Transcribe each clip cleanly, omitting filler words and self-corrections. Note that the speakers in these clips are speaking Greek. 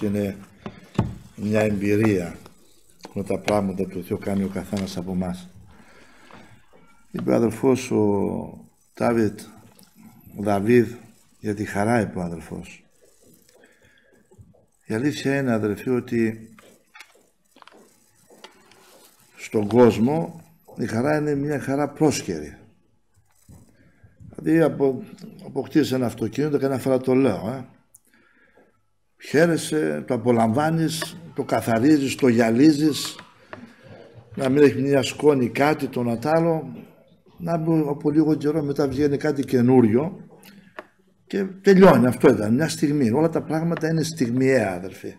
είναι μια εμπειρία με τα πράγματα που Θεό κάνει ο καθένας από εμάς. Είπε ο αδελφός ο Δαβίδ, για τη χαρά είπε ο αδελφός. Η αλήθεια είναι, αδελφοί, ότι στον κόσμο η χαρά είναι μια χαρά πρόσκαιρη. Δηλαδή αποκτήσεις ένα αυτοκίνητο και ένα φορά το λέω. Χαίρεσαι, το απολαμβάνεις, το καθαρίζεις, το γυαλίζεις, να μην έχει μια σκόνη κάτι, το να τ' άλλο, να από λίγο καιρό μετά βγαίνει κάτι καινούριο και τελειώνει. Αυτό ήταν μια στιγμή. Όλα τα πράγματα είναι στιγμιαία, αδελφοί.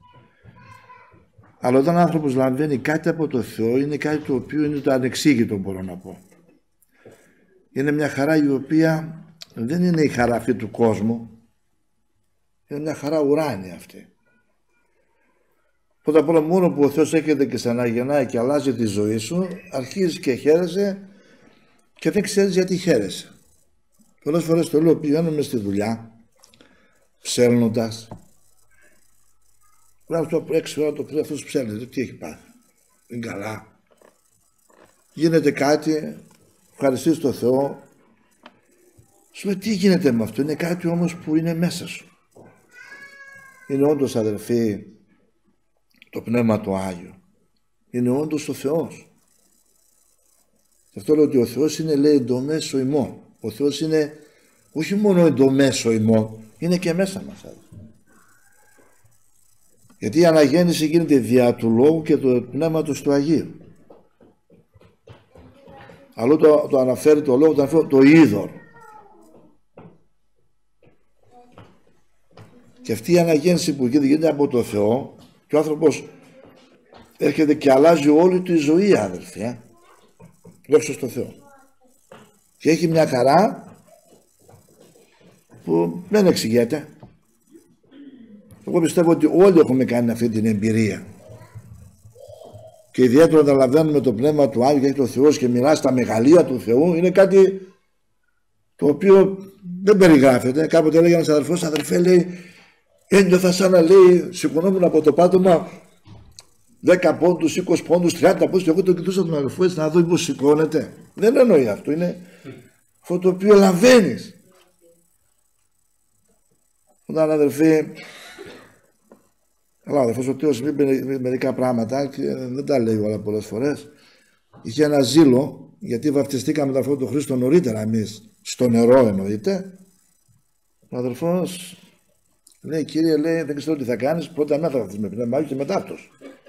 Αλλά όταν ο άνθρωπος λαμβάνει κάτι από το Θεό, είναι κάτι το οποίο είναι το ανεξήγητο, μπορώ να πω. Είναι μια χαρά η οποία δεν είναι η χαρά αυτή του κόσμου. Είναι μια χαρά ουράνια αυτή. Πρώτα απ' όλα, μόνο που ο Θεός έρχεται και σε αναγεννάει και αλλάζει τη ζωή σου, αρχίζεις και χαίρεσαι και δεν ξέρεις γιατί χαίρεσαι. Πολλές φορές το λέω, πηγαίνουμε στη δουλειά, ψέλνοντας. Βγάλω το 6 ώρα το πρωί, αυτός ψέλνεται, τι έχει πάθει, είναι καλά. Γίνεται κάτι, ευχαριστείς τον Θεό, σου λέει τι γίνεται με αυτό, είναι κάτι όμως που είναι μέσα σου. Είναι όντως, αδελφοί, το Πνεύμα το Άγιο. Είναι όντως ο Θεός. Γι' αυτό λέω ότι ο Θεός είναι, λέει, εντομέσω ημών. Ο Θεός είναι όχι μόνο εντομέσω ημών, είναι και μέσα μας, αδελφοί. Γιατί η αναγέννηση γίνεται δια του Λόγου και του Πνεύματος του Αγίου. Αλλού το αναφέρει το Λόγο, το αναφέρει το είδωρ. Και αυτή η αναγέννηση που γίνεται από το Θεό, και ο άνθρωπος έρχεται και αλλάζει όλη του η ζωή, αδελφοί, δόξα στο Θεό. Και έχει μια χαρά που δεν εξηγείται. Εγώ πιστεύω ότι όλοι έχουμε κάνει αυτή την εμπειρία. Και ιδιαίτερα όταν λαμβάνουμε το Πνεύμα του Άγιου και έχει το Θεός και μιλά στα μεγαλεία του Θεού, είναι κάτι το οποίο δεν περιγράφεται. Κάποτε έλεγε ένας αδελφός, αδελφέ, λέει, ένιωθα σαν να, λέει, σηκωνόμουν από το πάτωμα 10 πόντους, 20 πόντους, 30 πόντους, και εγώ τον κοιτούσα τον αδελφό έτσι να δω πώς σηκώνεται. Δεν εννοεί αυτό, είναι αυτό το οποίο λαβαίνεις. Όταν, αδελφοί, αλλά ο αδελφός ο Τέος είπε μερικά πράγματα και δεν τα λέει όλα πολλές φορές. Είχε ένα ζήλο, γιατί βαφτιστήκαμε αυτό το Χρήστο νωρίτερα εμείς, στο νερό εννοείται. Ο αδελφός λέει, κύριε, λέει, δεν ξέρω τι θα κάνεις, πρώτα να θα βαφτίσεις με Πνεύμα Άγιο και μετά αυτός.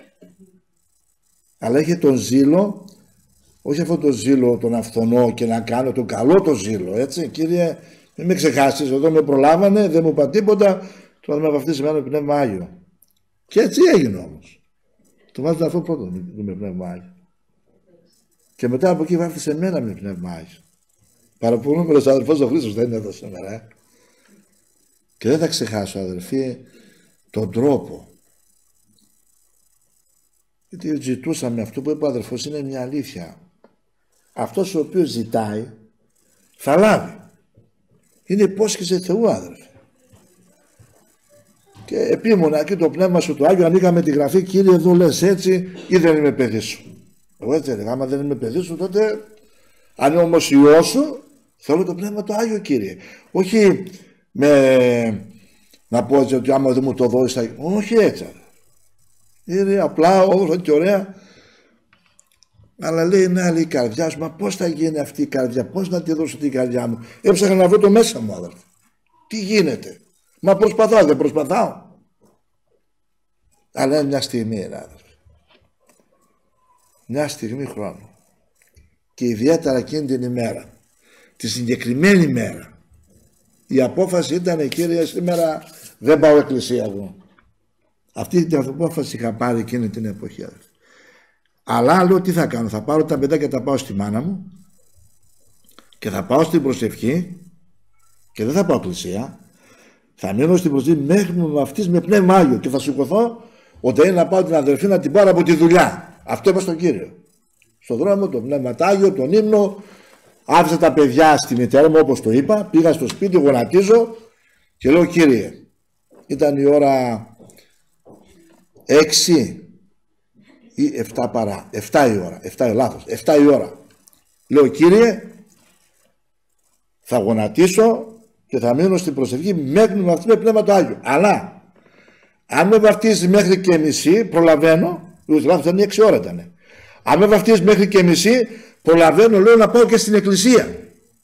Αλλά είχε τον ζήλο, όχι αυτό το ζήλο τον αυθονό και να κάνω τον καλό το ζήλο, έτσι. Κύριε, μην με ξεχάσεις, εδώ με προλάβανε, δεν μου είπα τίποτα, τώρα με βαφτίσεις με Πνεύμα Άγιο. Και έτσι έγινε όμως. Το βάζω αυτό πρώτο με Πνεύμα Άγιο. Και μετά από εκεί βάφτισε εμένα με Πνεύμα Άγιο. Παραπονούμενος αδελφός ο Χρήστος δεν είναι εδώ σήμερα. Και δεν θα ξεχάσω, αδελφοί, τον τρόπο. Γιατί ζητούσαμε αυτό που είπε ο αδελφός, είναι μια αλήθεια. Αυτός ο οποίος ζητάει θα λάβει. Είναι υπόσχεση Θεού, αδελφοί. Και επίμονα και το Πνεύμα σου το Άγιο, ανοίγαμε τη γραφή, κύριε, εδώ λες έτσι ή δεν είμαι παιδί σου. Εγώ έτσι έλεγα, άμα δεν είμαι παιδί σου, τότε αν είναι όμως Υιός σου, θέλω το Πνεύμα το Άγιο, κύριε. Όχι να πω έτσι ότι άμα δεν μου το δώσεις, θα... όχι έτσι. Είναι απλά όμορφα και ωραία. Αλλά λέει, ναι, λέει η καρδιά σου, μα πώς θα γίνει αυτή η καρδιά, πώς να τη δώσω την καρδιά μου. Έψαχνα να βρω το μέσα μου, αδελφέ. Τι γίνεται. Μα προσπαθάω, δεν προσπαθάω. Αλλά είναι μια στιγμή, αδελφέ. Μια στιγμή χρόνου. Και ιδιαίτερα εκείνη την ημέρα, τη συγκεκριμένη μέρα, η απόφαση ήταν, κύριε, σήμερα δεν πάω εκκλησία εγώ. Αυτή την απόφαση είχα πάρει εκείνη την εποχή. Αλλά λέω τι θα κάνω, θα πάρω τα παιδάκια και τα πάω στη μάνα μου και θα πάω στην προσευχή και δεν θα πάω εκκλησία. Θα μείνω στην προσευχή μέχρι μου βαφτίσει με Πνεύμα Άγιο και θα σηκωθώ όταν είναι να πάω την αδερφή να την πάρω από τη δουλειά. Αυτό είπα στον Κύριο. Στον δρόμο, το Πνεύμα Άγιο, τον ύμνο, άφησα τα παιδιά στη μητέρα μου όπως το είπα, πήγα στο σπίτι, γονατίζω και λέω, Κύριε, ήταν η ώρα 6 ή 7 παρά, 7 η ώρα, 7 λάθος, 7 η ώρα. Λέω, Κύριε, θα γονατίσω και θα μείνω στην προσευχή μέχρι να βαφτεί με Πνεύμα το Άγιο. Αλλά, αν με βαφτίσει μέχρι και μισή, προλαβαίνω, λάθος ήταν 6 ώρα ήταν. Αν με βαφτίσει μέχρι και μισή, προλαβαίνω, λέω, να πάω και στην εκκλησία.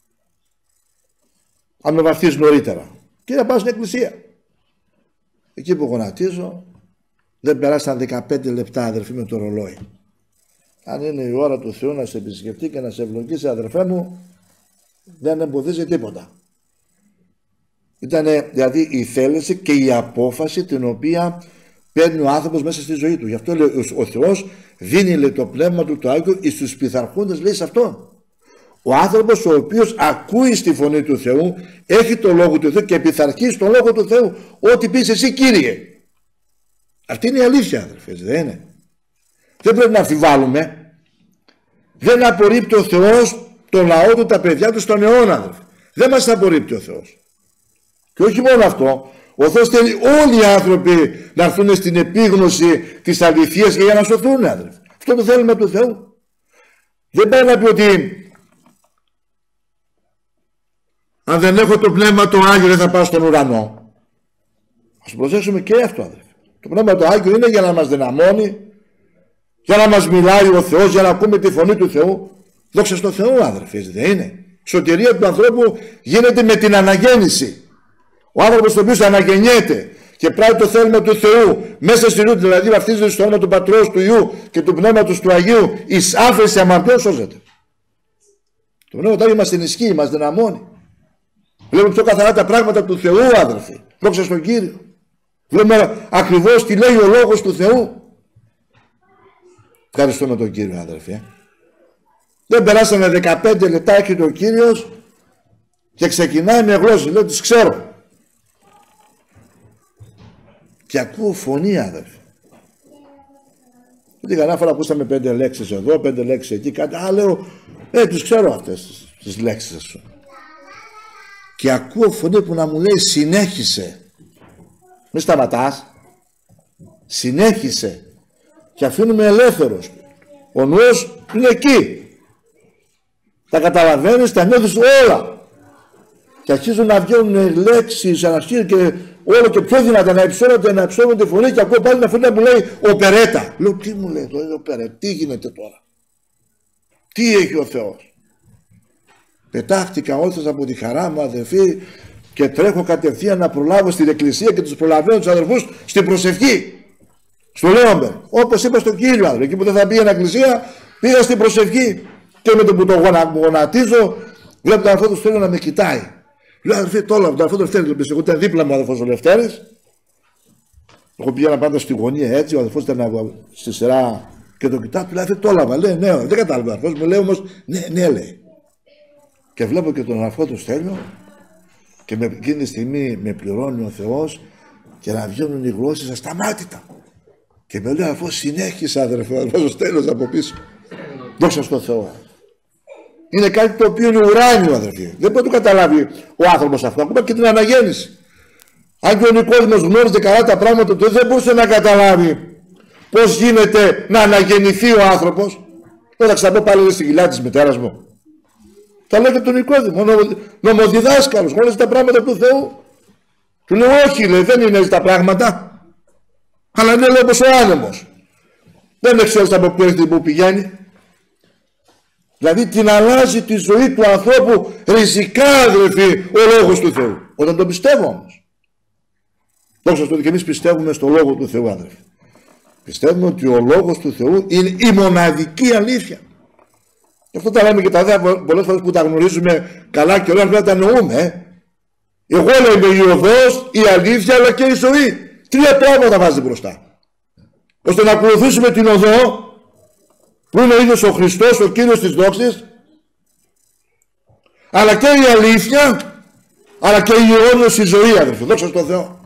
Αν με βαφτίσει νωρίτερα. Και να πάω στην εκκλησία. Εκεί που γονατίζω, δεν περάσαν 15 λεπτά, αδερφοί, με το ρολόι. Αν είναι η ώρα του Θεού να σε επισκεφτεί και να σε ευλογήσει, αδερφέ μου, δεν εμποδίζει τίποτα. Ήταν δηλαδή η θέληση και η απόφαση την οποία παίρνει ο άνθρωπος μέσα στη ζωή του. Γι' αυτό λέει ο Θεός δίνει, λέει, το πνεύμα του το Άγιο εις τους πειθαρχόντες, λέει, σε αυτό. Ο άνθρωπος ο οποίος ακούει στη φωνή του Θεού, έχει το λόγο του Θεού και πειθαρχεί στον λόγο του Θεού. Ό,τι πεις εσύ, Κύριε. Αυτή είναι η αλήθεια, αδερφές, δεν είναι? Δεν πρέπει να αμφιβάλλουμε. Δεν απορρίπτει ο Θεός το λαό του, τα παιδιά του στον αιώνα, αδερφές. Δεν μας απορρίπτει ο Θεός. Και όχι μόνο αυτό, ο Θεός θέλει όλοι οι άνθρωποι να έρθουν στην επίγνωση της αληθείας και για να σωθούν, αδερφές. Αυτό το θέλουμε του Θεού. Δεν πάει να πει ότι αν δεν έχω το Πνεύμα το Άγιο δεν θα πάω στον ουρανό. Ας προσέξουμε και αυτό, αδερφές. Το Πνεύμα το Άγιο είναι για να μας δυναμώνει, για να μας μιλάει ο Θεός, για να ακούμε τη φωνή του Θεού. Δόξα στο Θεό, αδερφές, δεν είναι? Η σωτηρία του ανθρώπου γίνεται με την αναγέννηση. Ο άνθρωπος ο οποίος αναγεννιέται και πράττει το θέλημα του Θεού μέσα στη ζωή, δηλαδή βαφτίζεται στο όνομα του Πατρός, του Υιού και του Πνεύματος του Αγίου, εις άφεση αμαρτιών σώζεται. Το Πνεύμα του Άγιο μας ενισχύει, μας δυναμώνει. Βλέπουμε πιο καθαρά τα πράγματα του Θεού, αδερφοί. Δόξα στον Κύριο. Βλέπουμε ακριβώς τι λέει ο Λόγος του Θεού. Ευχαριστούμε τον Κύριο, αδερφοί. Δεν περάσανε 15 λεπτά, έρχεται ο Κύριος και ξεκινάει με γλώσσες. Λέω, τις ξέρω. Και ακούω φωνή, αδερφοί. Δεν κανένα φορά ακούσαμε 5 λέξεις εδώ, 5 λέξεις εκεί, κάτι. Α, λέω, τις ξέρω αυτές τις λέξεις σου. Και ακούω φωνή που να μου λέει, συνέχισε. Μη σταματάς. Συνέχισε. Και αφήνουμε ελεύθερος. Ο νους είναι εκεί. Τα καταλαβαίνεις, τα νιώθεις όλα. Και αρχίζουν να βγαίνουν λέξεις, ανασχείς και όλο και πιο δυνατά να υψώνονται τη φωνή και ακούω πάλι μια φωνή που λέει οπερέτα. Λέω, τι μου λέει το οπερέτα, τι γίνεται τώρα? Τι έχει ο Θεός? Πετάχτηκα όρθιος από τη χαρά μου, αδερφοί, και τρέχω κατευθείαν να προλάβω στην εκκλησία και τους προλαβαίνω τους αδερφούς στην προσευχή. Στο Λέομπερ. Όπως είπα στον Κύριο, αδερφοί, εκεί που δεν θα πήγαινα εκκλησία, πήγα στην προσευχή. Και με το που το γονατίζω, βλέπω τον αδερφό του Στέλιο να με κοιτάει. Λέω, αδερφοί, το όλο, τον αδερφό του Λευτέρη, εγώ ήταν δίπλα μου ο αδερφός ο Λευτέρης. Εγώ πήγαινα πάντα στη γωνία έτσι, ο αδερφός ήταν στη σειρά και το κοιτάω, του λέει, το έλαβα. Λέει, ναι, δεν κατάλαβα ο αδερφός μου, λέει όμως, ναι, λέει. Και βλέπω και τον αδερφό του Στέλιο και εκείνη τη στιγμή με πληρώνει ο Θεός και να βγαίνουν οι γλώσσες ασταμάτητα. Και με λέει, αδερφός, συνέχισε, αδερφό, ο αδερφός Στέλιος από πίσω. Δόξα στον Θεό. Είναι κάτι το οποίο είναι ουράνιο, αδερφοί. Δεν μπορεί να το καταλάβει ο άνθρωπος αυτό. Ακόμα και την αναγέννηση. Αν και ο Νικόδημος γνώριζε καλά τα πράγματα του, δεν μπορούσε να καταλάβει πώς γίνεται να αναγεννηθεί ο άνθρωπος. Τώρα ξαναπώ πάλι στη κοιλιά της μητέρας μου. Τα λέει και τον Νικόδημο, νομοδιδάσκαλος, γνώριζε τα πράγματα του Θεού. Του λέει, όχι, λέει, δεν είναι έτσι τα πράγματα. Αλλά είναι, λέει, όπως ο άνεμος. Δεν ξέρεις από πού έρχεται, που πηγαίνει. Δηλαδή την αλλάζει τη ζωή του ανθρώπου ριζικά, αδερφοί, ο Λόγος του Θεού. Όταν τον πιστεύω όμως. Δόξα τω ότι και εμείς πιστεύουμε στο Λόγο του Θεού, αδερφοί. Πιστεύουμε ότι ο Λόγος του Θεού είναι η μοναδική αλήθεια. Γι' αυτό τα λέμε και τα δε πολλές φορές που τα γνωρίζουμε καλά και όλα αυτά τα εννοούμε. Εγώ λέω είμαι η οδός, η αλήθεια αλλά και η ζωή. 3 πράγματα βάζει μπροστά. Ώστε να ακολουθήσουμε την οδό που είναι ο ίδιος ο Χριστός, ο Κύριος της δόξης, αλλά και η αλήθεια, αλλά και η αιώνιωση ζωή, αδερφοί. Δόξα στον Θεό.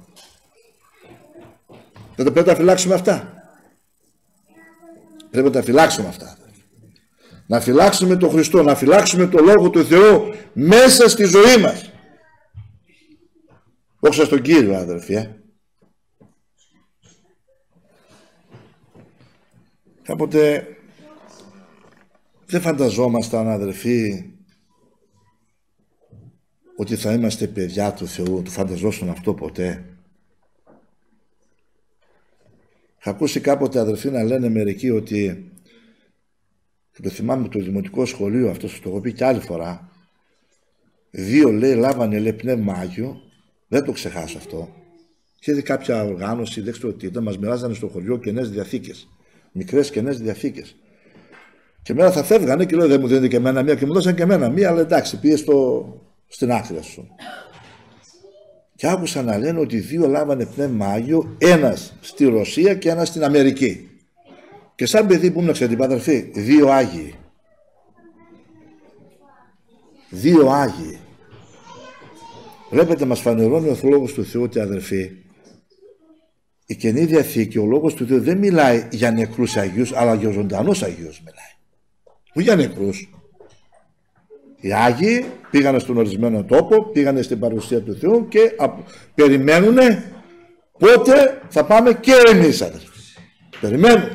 Δεν πρέπει να τα φυλάξουμε αυτά. Πρέπει να τα φυλάξουμε αυτά. Να φυλάξουμε τον Χριστό, να φυλάξουμε το Λόγο του Θεού μέσα στη ζωή μας. Δόξα στον Κύριο, αδερφοί. Κάποτε δεν φανταζόμασταν, αδερφοί, ότι θα είμαστε παιδιά του Θεού. Του φανταζόσουν αυτό ποτέ? Είχα ακούσει κάποτε, αδερφοί, να λένε μερικοί ότι, και το θυμάμαι το δημοτικό σχολείο, αυτό το έχω πει και άλλη φορά, 2 λέει λάβανε, λέει, πνεύμα Άγιο, δεν το ξεχάσω αυτό. Είχε δει κάποια οργάνωση, δεν ξέρω τι ήταν, μας μοιράζανε στο χωριό καινές διαθήκες, μικρές καινές διαθήκες. Και μέρα θα φεύγανε και λέω, δεν μου δίνετε και εμένα μία, και μου δώσαν και εμένα μία, αλλά εντάξει, πήγε στην άκρη σου. Και άκουσα να λένε ότι 2 λάβανε πνεύμα Άγιο, ένας στη Ρωσία και ένας στην Αμερική. Και σαν παιδί που ήμουν, ξέρετε, αδερφοί, 2 Άγιοι. 2 Άγιοι. Βλέπετε, μας φανερώνει ο Λόγος του Θεού ότι, αδερφοί, η Καινή Διαθήκη, ο Λόγος του Θεού δεν μιλάει για νεκρούς Αγίους, αλλά για ζωντανούς Αγίους μιλάει. Όχι για νεκρούς. Οι Άγιοι πήγανε στον ορισμένο τόπο, πήγανε στην παρουσία του Θεού και περιμένουν πότε θα πάμε και εμείς, αδερφοί. Περιμένουν.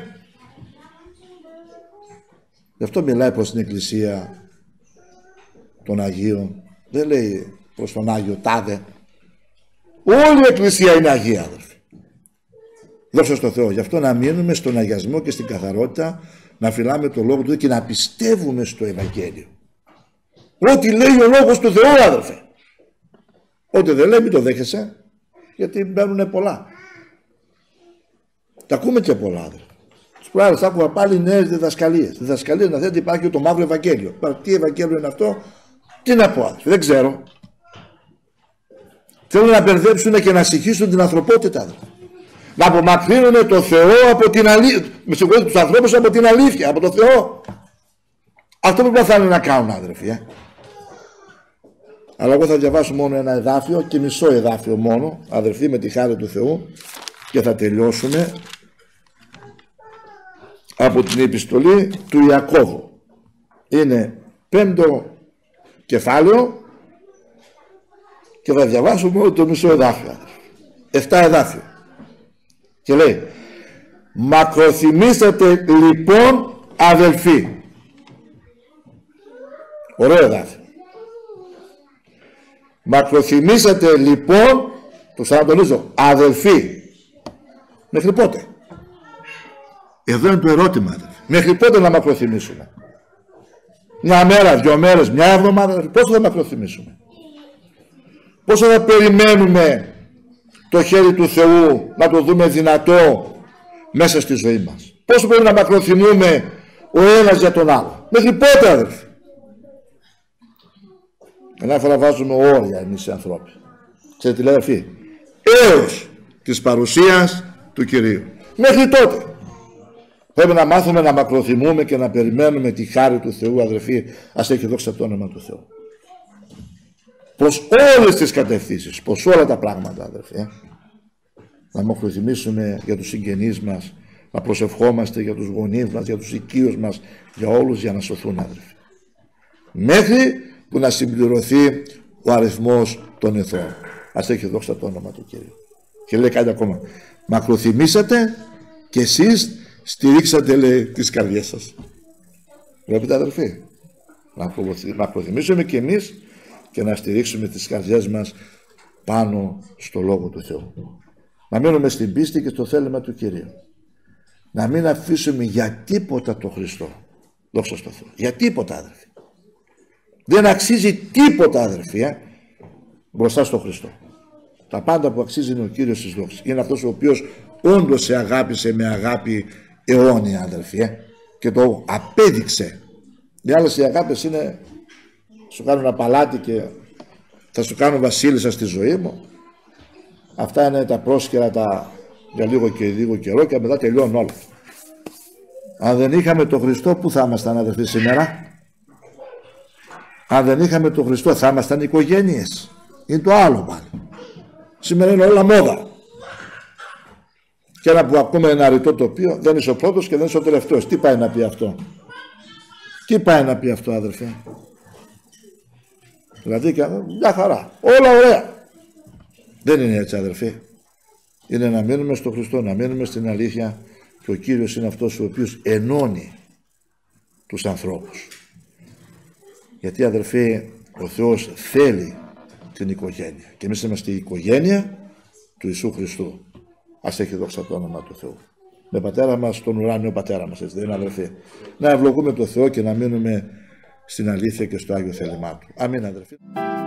Γι' αυτό μιλάει προς την Εκκλησία των Αγίων. Δεν λέει προς τον Άγιο τάδε. Όλη η Εκκλησία είναι Αγία, αδερφοί. Δόξα στο Θεό. Γι' αυτό να μείνουμε στον αγιασμό και στην καθαρότητα, να φυλάμε το Λόγο του και να πιστεύουμε στο Ευαγγέλιο. Ό,τι λέει ο Λόγος του Θεού, αδερφέ. Ό,τι δεν λέει, μην το δέχεσαι, γιατί μπαίνουν πολλά. Τα ακούμε και πολλά, αδερφέ. Τους προάλλες άκουγα πάλι νέες διδασκαλίες. Διδασκαλίες να δείτε, υπάρχει το μαύρο Ευαγγέλιο. Τι Ευαγγέλιο είναι αυτό, τι να πω, αδερφέ, δεν ξέρω. Θέλουν να μπερδέψουν και να συγχύσουν την ανθρωπότητα, αδερφέ. Να απομακρύνουν το Θεό από την αλήθεια. Με συγχωρείτε, τους ανθρώπους από την αλήθεια, από το Θεό. Αυτό που παθάνε να κάνουν, αδερφοί. Αλλά εγώ θα διαβάσω μόνο ένα εδάφιο και μισό εδάφιο μόνο, αδερφοί, με τη χάρη του Θεού, και θα τελειώσουμε από την επιστολή του Ιακώβου. Είναι 5ο κεφάλαιο και θα διαβάσω μόνο το μισό εδάφιο, αδερφοί. 7 εδάφιο. Και λέει, μακροθυμήσατε λοιπόν, αδελφοί. Ωραίο εδάφιο. Μακροθυμήσατε λοιπόν, το ξανατονίζω, αδελφοί. Μέχρι πότε? Εδώ είναι το ερώτημα, αδελφοί. Μέχρι πότε να μακροθυμίσουμε? Μια μέρα, 2 μέρες, μια εβδομάδα? Πόσο θα μακροθυμίσουμε? Πόσο θα περιμένουμε το χέρι του Θεού να το δούμε δυνατό μέσα στη ζωή μας? Πόσο πρέπει να μακροθυμούμε ο ένας για τον άλλο? Μέχρι πότε, αδελφοί? Ένα φορά βάζουμε όρια εμείς οι ανθρώποι. Ξέρετε τι λέει, αδελφοί? Έως της παρουσίας του Κυρίου. Μέχρι τότε πρέπει να μάθουμε να μακροθυμούμε και να περιμένουμε τη χάρη του Θεού, αδελφοί. Ας έχει δόξα το όνομα του Θεού. Προς όλες τις κατευθύνσεις, προς όλα τα πράγματα, αδελφοί. Να μακροθυμήσουμε για τους συγγενείς μας, να προσευχόμαστε για τους γονείς μας, για τους οικείους μας, για όλους, για να σωθούν, αδελφοί. Μέχρι που να συμπληρωθεί ο αριθμός των εθνών. Ας έχει δόξα το όνομα του Κυρίου. Και λέει κάτι ακόμα. Μακροθυμήσατε και εσείς στηρίξατε, λέει, τις καρδιές σας. Βλέπετε, αδελφοί. Να μακροθυμίσουμε και εμείς και να στηρίξουμε τις καρδιές μας πάνω στο Λόγο του Θεού. Να μείνουμε στην πίστη και στο θέλημα του Κυρίου. Να μην αφήσουμε για τίποτα το Χριστό. Δόξα στο Θεό. Για τίποτα, αδελφοί. Δεν αξίζει τίποτα, αδελφοί, μπροστά στο Χριστό. Τα πάντα που αξίζει είναι ο Κύριος της δόξης. Είναι αυτός ο οποίος όντως σε αγάπησε με αγάπη αιώνια, αδελφοί, και το απέδειξε. Οι άλλες οι αγάπες είναι, σου κάνω ένα παλάτι και θα σου κάνω βασίλισσα στη ζωή μου. Αυτά είναι τα πρόσκαιρα για λίγο καιρό και μετά τελειώνουν όλα. Αν δεν είχαμε τον Χριστό, πού θα ήμασταν, αδελφοί, σήμερα? Αν δεν είχαμε τον Χριστό, θα ήμασταν οικογένειες? Είναι το άλλο πάλι. Σήμερα είναι όλα μόδα. Και ένα που ακούμε ένα ρητό τοπίο, δεν είσαι ο πρώτος και δεν είσαι ο τελευταίος. Τι πάει να πει αυτό? Τι πάει να πει αυτό, αδελφέ? Δηλαδή, μια χαρά. Όλα ωραία. Δεν είναι έτσι, αδελφοί. Είναι να μείνουμε στον Χριστό, να μείνουμε στην αλήθεια, Και ο Κύριος είναι αυτός ο οποίος ενώνει τους ανθρώπους. Γιατί, αδερφοί, ο Θεός θέλει την οικογένεια. Και εμείς είμαστε η οικογένεια του Ιησού Χριστού. Ας έχει δόξα το όνομα του Θεού. Με πατέρα μας, τον ουράνιο πατέρα μας, έτσι δεν είναι, αδερφοί? Να ευλογούμε τον Θεό και να μείνουμε στην αλήθεια και στο Άγιο θέλημά Του. Αμήν, αδερφοί.